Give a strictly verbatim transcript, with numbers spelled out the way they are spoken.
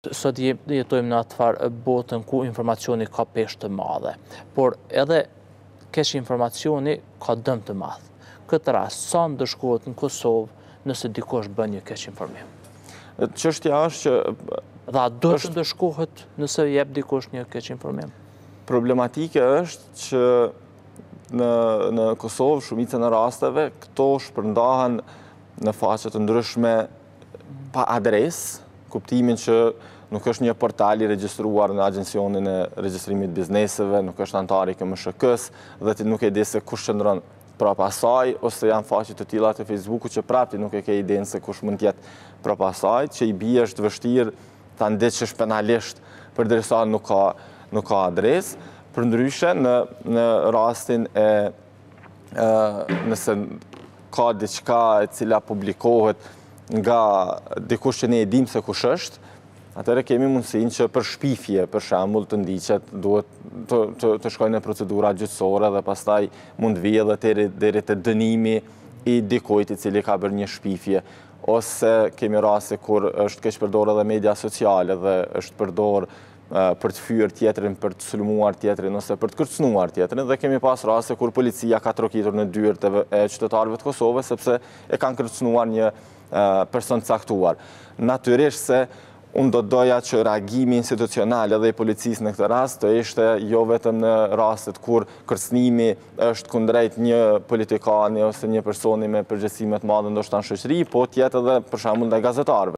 sot jetojmë në atë farë botën ku informacioni ka peshë të madhe, por edhe keq informacioni ka dëm të madh. Këtë rast, sa ndëshkohet në Kosovë nëse dikush bën një keq informim? Çështja është që... Dhe a do të ndëshkohet nëse jep dikush një keq informim? Problematike është që në, në Kosovë, shumicën e rasteve, këto shpërndahen në faqe të ndryshme pa adresë, kuptimin që nuk është një portal i regjistruar në Agjencionin e Regjistrimit Bizneseve, nuk është antar i K M S H K-s, dhe ti nuk e di se kush qëndron prapa saj, ose janë faqe të tilla të Facebooku që prapti nuk e ke idenë se kush mund të jetë prapa saj, që i bie është vështirë ta ndiqësh penalisht përderisa nuk ka nuk ka adresë. Përndryshe në në rastin e, e nëse ka diçka e cila publikohet nga dikush që ne e dim se kush është, atëherë kemi mundësinë që për shpifje, për shembull, të ndiqet, duhet të, të, të shkojnë në procedura gjyqësore dhe pastaj mund vijë edhe deri, deri te dënimi i dikujt i cili ka bërë një shpifje. Ose kemi raste kur është keq përdorur edhe media sociale dhe është përdor për të fyer tjetrin, për të sulmuar tjetrin ose për të kërcënuar tjetrin, dhe kemi pas raste kur policia ka trokitur në dyert e qytetarëve të Kosovës sepse e kanë kërcënuar një person të caktuar. Natyrisht se unë do doja që reagimi institucional edhe i policisë në këtë rast të ishte jo vetëm në rastet kur kërcënimi është kundrejt një politikani ose një personi me përgjegjësi më të madhe ndoshta në shoqëri, po tjetë edhe për shembull ndaj gazetarëve.